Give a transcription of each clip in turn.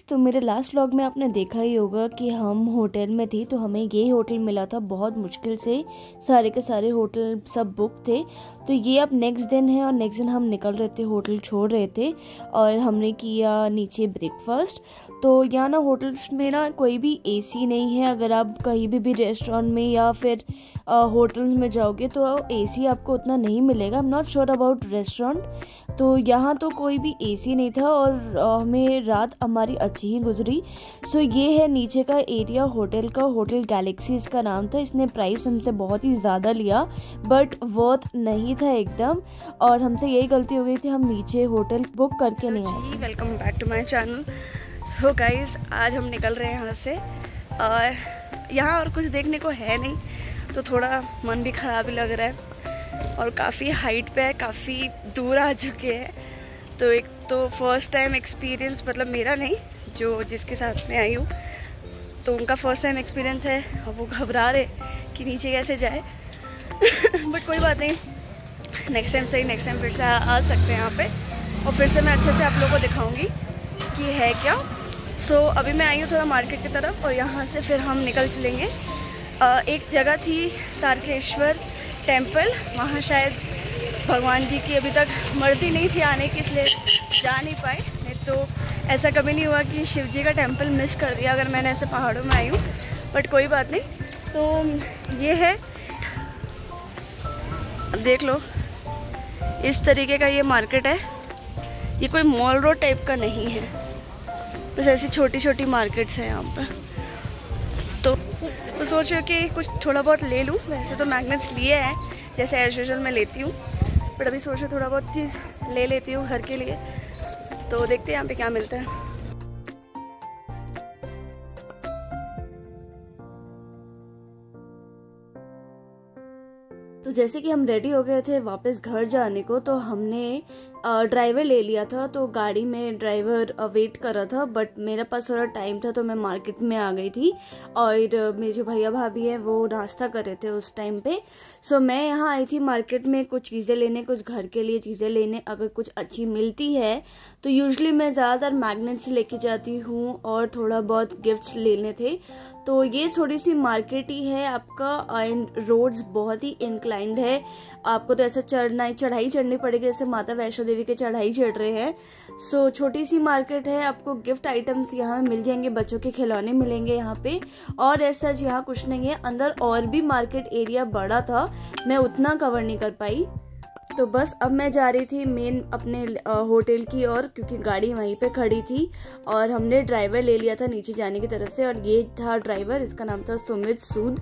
तो मेरे last vlog में आपने देखा ही होगा कि हम होटल में थी, तो हमें ये होटल मिला था बहुत मुश्किल से। सारे के सारे होटल सब बुक थे। तो ये अब नेक्स्ट दिन है और नेक्स्ट दिन हम निकल रहे थे, होटल छोड़ रहे थे और हमने किया नीचे ब्रेकफास्ट। तो यहाँ ना होटल्स में ना कोई भी एसी नहीं है। अगर आप कहीं भी रेस्टोरेंट में या फिर होटल्स में जाओगे तो एसी आपको उतना नहीं मिलेगा। I am not sure about restaurant. तो यहाँ तो कोई भी एसी नहीं था और हमें रात हमारी अच्छी ही गुजरी। सो ये है नीचे का एरिया होटल का, होटल गैलेक्सी इसका नाम था। इसने प्राइस हमसे बहुत ही ज़्यादा लिया बट वर्थ नहीं था एकदम, और हमसे यही गलती हो गई थी, हम नीचे होटल बुक करके नहीं आए। Welcome back to my channel. So guys, आज हम निकल रहे हैं यहाँ से और यहाँ और कुछ देखने को है नहीं, तो थोड़ा मन भी ख़राब ही लग रहा है और काफ़ी हाइट पे है, काफ़ी दूर आ चुके हैं। तो एक तो फर्स्ट टाइम एक्सपीरियंस, मतलब मेरा नहीं, जो जिसके साथ में आई हूँ तो उनका फर्स्ट टाइम एक्सपीरियंस है और वो घबरा रहे कि नीचे कैसे जाए बट कोई बात नहीं, नेक्स्ट टाइम सही, नेक्स्ट टाइम फिर से आ सकते हैं यहाँ पे और फिर से मैं अच्छे से आप लोगों को दिखाऊंगी कि है क्या। सो अभी मैं आई हूँ थोड़ा मार्केट की तरफ और यहाँ से फिर हम निकल चलेंगे। एक जगह थी तारकेश्वर टेम्पल, वहाँ शायद भगवान जी की अभी तक मर्जी नहीं थी आने की, इसलिए जा नहीं पाए। नहीं तो ऐसा कभी नहीं हुआ कि शिव जी का टेम्पल मिस कर दिया अगर मैंने ऐसे पहाड़ों में आई हूँ, बट कोई बात नहीं। तो ये है, अब देख लो, इस तरीके का ये मार्केट है। ये कोई मॉल रोड टाइप का नहीं है, बस ऐसी छोटी छोटी मार्केट्स हैं यहाँ पर। तो सोच रही हूँ कि कुछ थोड़ा बहुत ले लूँ। वैसे तो मैग्नेट्स लिए हैं जैसे एज यूजुअल मैं लेती हूँ, बट अभी सोच रही हूँ थोड़ा बहुत चीज़ ले लेती हूँ घर के लिए। तो देखते हैं यहाँ पे क्या मिलता है। तो जैसे कि हम रेडी हो गए थे वापस घर जाने को, तो हमने ड्राइवर ले लिया था। तो गाड़ी में ड्राइवर वेट कर रहा था, बट मेरे पास थोड़ा टाइम था तो मैं मार्केट में आ गई थी और मेरे जो भैया भाभी है वो नाश्ता कर रहे थे उस टाइम पे। सो मैं यहाँ आई थी मार्केट में कुछ चीज़ें लेने, कुछ घर के लिए चीज़ें लेने। अगर कुछ अच्छी मिलती है तो यूजुअली मैं ज़्यादातर मैग्नेट्स लेके जाती हूँ और थोड़ा बहुत गिफ्ट्स लेने थे। तो ये थोड़ी सी मार्केट ही है आपका, रोड्स बहुत ही इंक्लाइंड है। आपको तो ऐसा चढ़ाई चढ़नी पड़ेगी जैसे माता वैष्णो देवी के चढ़ाई चढ़ रहे हैं। सो छोटी सी मार्केट है, आपको गिफ्ट आइटम्स यहाँ में मिल जाएंगे, बच्चों के खिलौने मिलेंगे यहाँ पे, और ऐसा यहाँ कुछ नहीं है। अंदर और भी मार्केट एरिया बड़ा था, मैं उतना कवर नहीं कर पाई। तो बस अब मैं जा रही थी मेन अपने होटल की ओर, क्योंकि गाड़ी वहीं पे खड़ी थी और हमने ड्राइवर ले लिया था नीचे जाने की तरफ से। और ये था ड्राइवर, इसका नाम था सुमित सूद,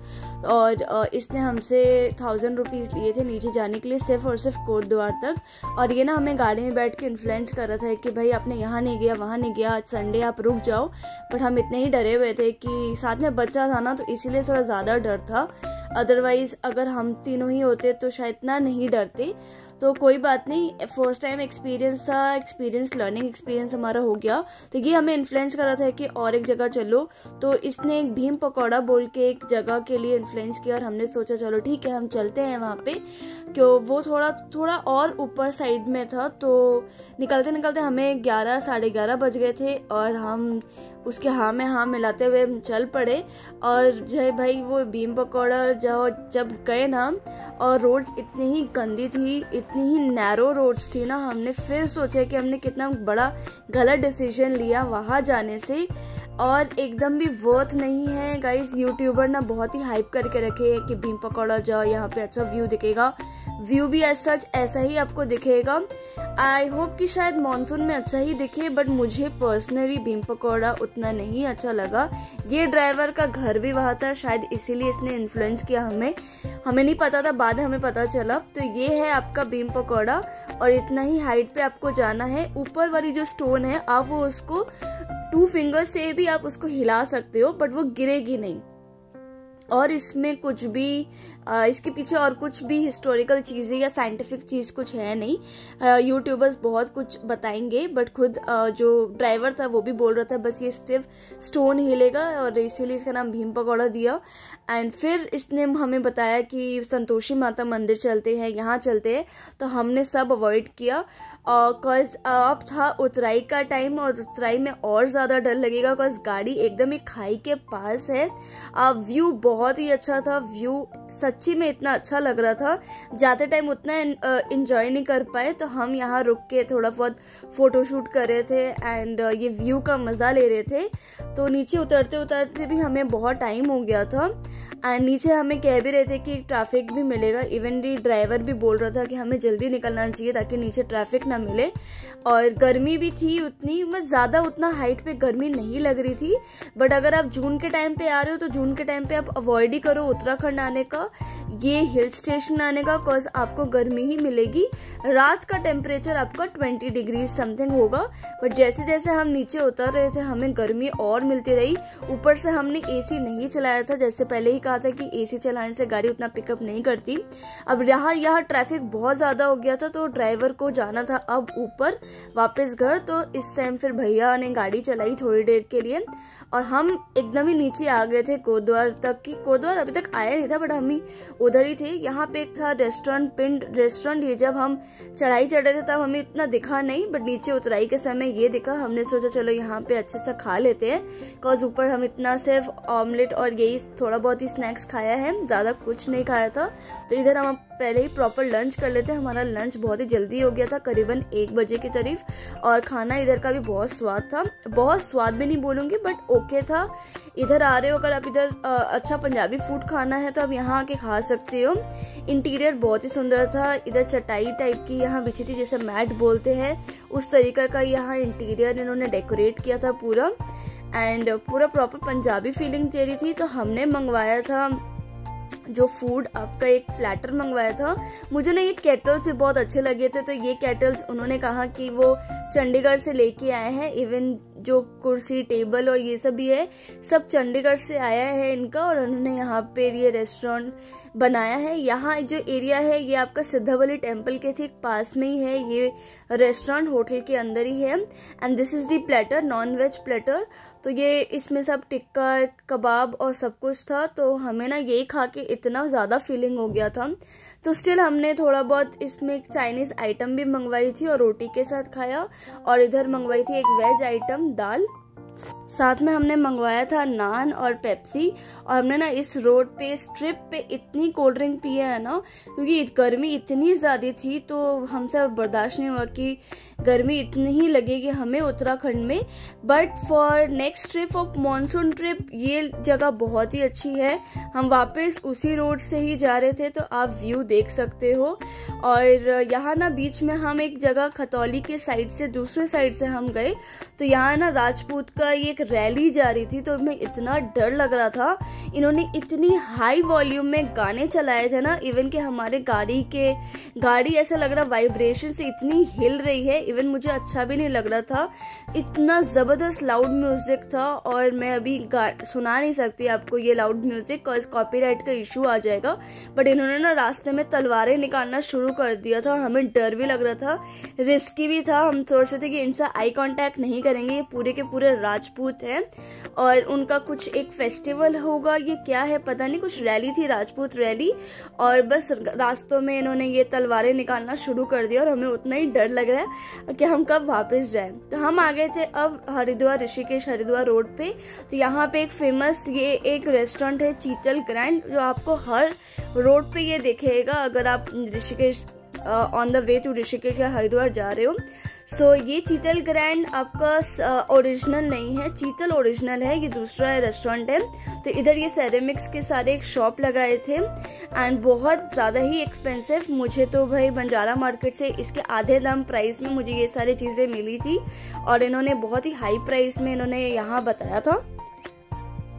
और इसने हमसे 1000 रुपीज़ लिए थे नीचे जाने के लिए, सिर्फ और सिर्फ कोट द्वार तक। और ये ना हमें गाड़ी में बैठ के इन्फ्लुएंस कर रहा था कि भाई आपने यहाँ नहीं गया, वहाँ नहीं गया, आज संडे आप रुक जाओ। बट हम इतने ही डरे हुए थे कि साथ में बच्चा था ना, तो इसीलिए थोड़ा ज़्यादा डर था। अदरवाइज अगर हम तीनों ही होते तो शायद इतना नहीं डरते। तो कोई बात नहीं, फर्स्ट टाइम एक्सपीरियंस था, लर्निंग एक्सपीरियंस हमारा हो गया। तो ये हमें इन्फ्लुएंस कर रहा था कि और एक जगह चलो, तो इसने एक भीम पकौड़ा बोल के एक जगह के लिए इन्फ्लुएंस किया और हमने सोचा चलो ठीक है हम चलते हैं वहाँ पे, क्यों वो थोड़ा और ऊपर साइड में था। तो निकलते निकलते हमें 11 साढ़े 11 बज गए थे और हम उसके हाँ में हाँ मिलाते हुए चल पड़े। और जय भाई वो भीम पकौड़ा जब गए ना, और रोड्स इतनी ही गंदी थी, इतनी ही नैरो रोड्स थी ना, हमने फिर सोचा कि हमने कितना बड़ा गलत डिसीजन लिया वहाँ जाने से, और एकदम भी वर्थ नहीं है गाइस। यूट्यूबर ना बहुत ही हाइप करके रखे हैं कि भीम पकौड़ा जाओ, यहाँ पे अच्छा व्यू दिखेगा। व्यू भी एज सच ऐसा ही आपको दिखेगा। आई होप कि शायद मानसून में अच्छा ही दिखे, बट मुझे पर्सनली भीम पकौड़ा उतना नहीं अच्छा लगा। ये ड्राइवर का घर भी वहाँ था, शायद इसीलिए इसने इन्फ्लुएंस किया हमें नहीं पता था, बाद में हमें पता चला। तो ये है आपका भीम पकौड़ा और इतना ही हाइट पे आपको जाना है। ऊपर वाली जो स्टोन है आप वो उसको 2 फिंगर से भी आप उसको हिला सकते हो, बट वो गिरेगी नहीं। और इसमें कुछ भी इसके पीछे और कुछ भी हिस्टोरिकल चीज़ें या साइंटिफिक चीज़ कुछ है नहीं। यूट्यूबर्स बहुत कुछ बताएंगे बट खुद जो ड्राइवर था वो भी बोल रहा था बस ये सिर्फ स्टोन हिलेगा और इसीलिए इसका नाम भीम पकौड़ा दिया। एंड फिर इसने हमें बताया कि संतोषी माता मंदिर चलते हैं, यहाँ चलते हैं, तो हमने सब अवॉइड किया कॉज अब था उतराई का टाइम और उतराई में और ज़्यादा डर लगेगा कॉज गाड़ी एकदम एक खाई के पास है। व्यू बहुत ही अच्छा था, व्यू सच्ची में इतना अच्छा लग रहा था, जाते टाइम उतना इंजॉय नहीं कर पाए तो हम यहाँ रुक के थोड़ा बहुत फ़ोटोशूट कर रहे थे एंड ये व्यू का मज़ा ले रहे थे। तो नीचे उतरते उतरते भी हमें बहुत टाइम हो गया था एंड नीचे हमें कह भी रहे थे कि ट्रैफिक भी मिलेगा, इवन ड्राइवर भी बोल रहा था कि हमें जल्दी निकलना चाहिए ताकि नीचे ट्रैफिक ना मिले। और गर्मी भी थी उतनी, मतलब ज़्यादा उतना हाइट पे गर्मी नहीं लग रही थी, बट अगर आप जून के टाइम पे आ रहे हो तो जून के टाइम पे आप अवॉइड ही करो उत्तराखंड आने का, ये हिल स्टेशन आने का, कॉज आपको गर्मी ही मिलेगी। रात का टेम्परेचर आपका 20 डिग्री समथिंग होगा, बट जैसे जैसे हम नीचे उतर रहे थे हमें गर्मी और मिलती रही। ऊपर से हमने एसी नहीं चलाया था, जैसे पहले ही कहा था कि एसी चलाने से गाड़ी उतना पिकअप नहीं करती। अब यहाँ ट्रैफिक बहुत ज़्यादा हो गया था तो ड्राइवर को जाना था अब ऊपर वापस घर, तो इस टाइम फिर भैया ने गाड़ी चलाई थोड़ी देर के लिए और हम एकदम ही नीचे आ गए थे कोटद्वार तक की। कोटद्वार अभी तक आया नहीं था बट हम ही उधर ही थे। यहाँ पे एक था रेस्टोरेंट, पिंड रेस्टोरेंट। ये जब हम चढ़ाई चढ़ रहे थे तब हमें इतना दिखा नहीं, बट नीचे उतराई के समय ये दिखा। हमने सोचा चलो यहाँ पे अच्छे से खा लेते हैं, बिकॉज ऊपर हम इतना सिर्फ ऑमलेट और यही थोड़ा बहुत ही स्नैक्स खाया है, ज़्यादा कुछ नहीं खाया था। तो इधर हम पहले ही प्रॉपर लंच कर लेते हैं। हमारा लंच बहुत ही जल्दी हो गया था, करीबन 1 बजे की करीब, और खाना इधर का भी बहुत स्वाद था। बहुत स्वाद भी नहीं बोलूँगी बट ओके था। इधर आ रहे हो अगर आप इधर अच्छा पंजाबी फूड खाना है तो आप यहाँ आके खा सकते हो। इंटीरियर बहुत ही सुंदर था, इधर चटाई टाइप की यहाँ बिछी थी, जैसे मैट बोलते हैं उस तरीके का यहाँ इंटीरियर इन्होंने डेकोरेट किया था पूरा, एंड पूरा प्रॉपर पंजाबी फीलिंग दे रही थी। तो हमने मंगवाया था जो फूड, आपका एक प्लेटर मंगवाया था। मुझे ना ये केटल्स भी बहुत अच्छे लगे थे, तो ये केटल्स उन्होंने कहा कि वो चंडीगढ़ से लेके आए हैं। इवन जो कुर्सी टेबल और ये सब भी है सब चंडीगढ़ से आया है इनका, और उन्होंने यहाँ पे ये रेस्टोरेंट बनाया है। यहाँ जो एरिया है ये आपका सिद्धावली टेम्पल के ठीक पास में ही है, ये रेस्टोरेंट होटल के अंदर ही है। And this is the platter, non veg platter. तो ये इसमें सब टिक्का कबाब और सब कुछ था। तो हमें ना यही खा के इतना ज़्यादा फीलिंग हो गया था, तो स्टिल हमने थोड़ा बहुत इसमें एक चाइनीज़ आइटम भी मंगवाई थी और रोटी के साथ खाया, और इधर मंगवाई थी एक वेज आइटम दाल, साथ में हमने मंगवाया था नान और पेप्सी। और हमने ना इस रोड पे इस ट्रिप पे इतनी कोल्ड ड्रिंक पी है ना, क्योंकि गर्मी इतनी ज़्यादा थी तो हमसे बर्दाश्त नहीं हुआ कि गर्मी इतनी ही लगेगी हमें उत्तराखंड में। But for next trip of monsoon trip ये जगह बहुत ही अच्छी है। हम वापस उसी रोड से ही जा रहे थे तो आप व्यू देख सकते हो। और यहाँ ना बीच में हम एक जगह खतौली के साइड से दूसरे साइड से हम गए, तो यहाँ ना राजपूत का ये एक रैली जा रही थी, तो हमें इतना डर लग रहा था। इन्होंने इतनी हाई वॉल्यूम में गाने चलाए थे ना, इवन कि हमारे गाड़ी ऐसा लग रहा वाइब्रेशन से इतनी हिल रही है, इवन मुझे अच्छा भी नहीं लग रहा था। इतना ज़बरदस्त लाउड म्यूजिक था, और मैं अभी सुना नहीं सकती आपको ये लाउड म्यूजिक, कॉज कॉपीराइट का इशू आ जाएगा। बट इन्होंने ना रास्ते में तलवारें निकालना शुरू कर दिया था, हमें डर भी लग रहा था, रिस्की भी था। हम सोच रहे थे कि इनसे आई कांटेक्ट नहीं करेंगे, ये पूरे के पूरे राजपूत हैं और उनका कुछ एक फेस्टिवल होगा, ये क्या है पता नहीं, कुछ रैली थी, राजपूत रैली। और बस रास्तों में इन्होंने ये तलवारें निकालना शुरू कर दिया और हमें उतना ही डर लग रहा है कि हम कब वापस जाएं। तो हम आ गए थे अब हरिद्वार, ऋषिकेश हरिद्वार रोड पे। तो यहाँ पे एक फेमस ये एक रेस्टोरेंट है चीतल ग्रैंड, जो आपको हर रोड पे ये दिखेगा अगर आप Rishikesh on the way to Rishikesh या हरिद्वार जा रहे हो। सो ये चीतल ग्रैंड आपका ओरिजिनल नहीं है, चीतल ओरिजिनल है, ये दूसरा रेस्टोरेंट है। तो इधर ये सेरेमिक्स के सारे एक शॉप लगाए थे एंड बहुत ज़्यादा ही एक्सपेंसिव। मुझे तो भाई बंजारा मार्केट से इसके आधे दाम प्राइस में मुझे ये सारी चीज़ें मिली थी, और इन्होंने बहुत ही हाई प्राइस में इन्होंने यहाँ बताया था।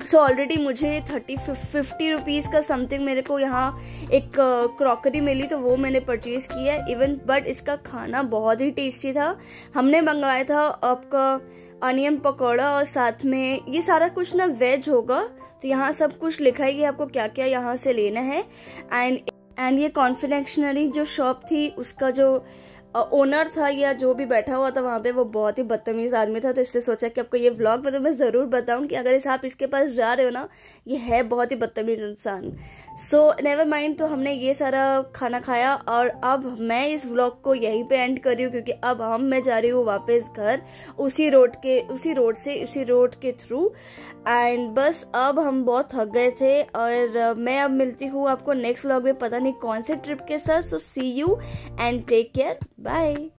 सो ऑलरेडी मुझे 50 रुपीज़ का समथिंग मेरे को यहाँ एक क्रॉकरी मिली, तो वो मैंने परचेज़ किया इवन। बट इसका खाना बहुत ही टेस्टी था। हमने मंगवाया था आपका अनियन पकौड़ा और साथ में ये सारा कुछ ना वेज होगा, तो यहाँ सब कुछ लिखा है कि आपको क्या क्या यहाँ से लेना है। एंड ये कॉन्फिडेंशनली जो शॉप थी उसका जो ओनर था या जो भी बैठा हुआ था वहाँ पे, वो बहुत ही बदतमीज आदमी था। तो इससे सोचा कि आपको ये व्लॉग में तो मैं ज़रूर बताऊँ कि अगर आप इसके पास जा रहे हो ना, ये है बहुत ही बदतमीज इंसान। So never mind. तो हमने ये सारा खाना खाया और अब मैं इस व्लॉग को यहीं पे एंड कर रही हूँ, क्योंकि अब मैं जा रही हूँ वापस घर उसी रोड के थ्रू। एंड बस अब हम बहुत थक गए थे और मैं अब मिलती हूँ आपको नेक्स्ट व्लॉग में, पता नहीं कौन से ट्रिप के साथ। So see you and take care, bye.